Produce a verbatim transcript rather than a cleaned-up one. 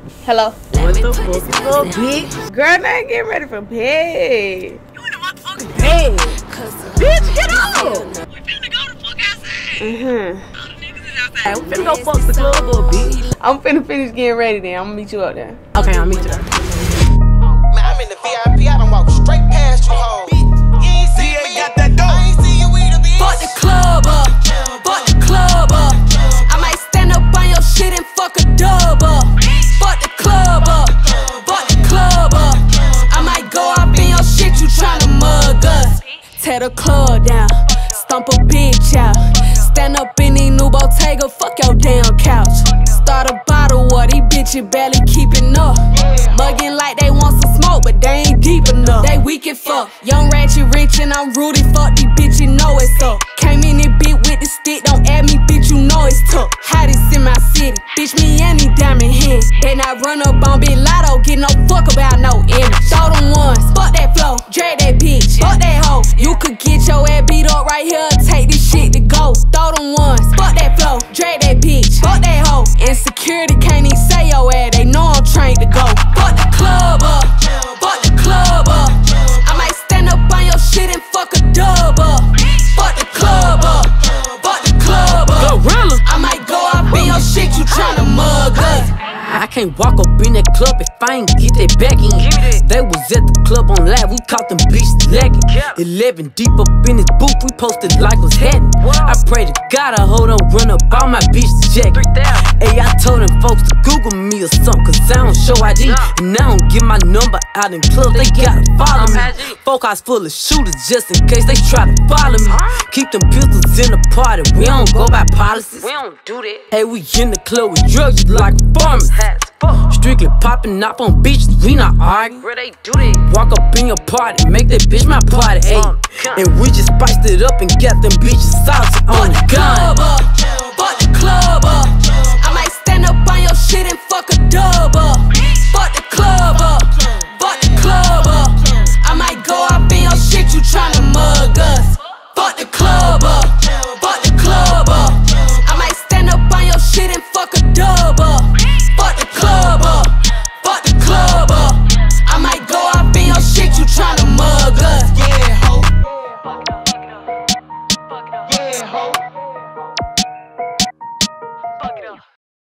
Hello. What the fuck, little bitch? Girl, now I'm getting ready for bed. You in the motherfucking bed. Bitch, get up. We finna go the fuck outside. Mm-hmm. All the niggas is outside. We finna go fuck the club, little bitch. I'm finna finish getting ready then. I'm gonna meet you up there. Okay, I'll meet you there. Man, I'm in the V I P. I done walk straight past you, ho. You ain't see me. Got that dope. I ain't see you either, bitch. Fuck the club up. Fuck the club up. I might stand up on your shit and fuck a dub up. Fuck the club up. Fuck the club up. I might go up in your shit, you tryna mug us. Tear the club down. Stomp a bitch out. Stand up in the new Bottega, fuck your damn couch. Start a bottle of these bitches barely keeping up. Mugging like they want some smoke, but they ain't deep enough. They weak as fuck. Young ratchet rich and I'm Rudy. Fuck these bitches, know it's up. Came in this bitch with the stick, don't add me, bitch, you know it's tough. Hottest in my city, bitch, me and these diamond heads. They not run up on Big Lotto, get no fuck about no image. Throw them ones, fuck that flow, drag that bitch, fuck that hoe. You could get your ass beat up right here, take this shit to go. Throw them ones, fuck that flow, drag that bitch, fuck that hoe. Insecurity can't even say your ass, they know I'm trained to go. Fuck the club up, fuck the club up. I might stand up on your shit and fuck a dub up. Fuck the club up, fuck the club up. Gorilla. I might go up in your shit, you tryna mug us. I can't walk up in that club if I ain't get that back in. They was at the club on live, we caught them bitches lacking. Eleven deep up in this booth, we posted like what's happening. I pray to God I hold on, run up all my bitches jacket. Hey, I told them folks to Google me or something, cause I don't show I D. And I don't get my number out in clubs, they gotta follow me. Folk house full of shooters just in case they try to follow me. Keep them pistols in the party, we don't go by policies. We don't do that. Hey, we in the club with drugs just like farmers. Strictly popping up on bitches, we not arguing. Where they do that? Walk up in your party, make that bitch my party, ayy. And we just spiced it up and got them bitches saucy on the gun. Fuck the club up, fuck the club up. I might stand up on your shit and fuck a dub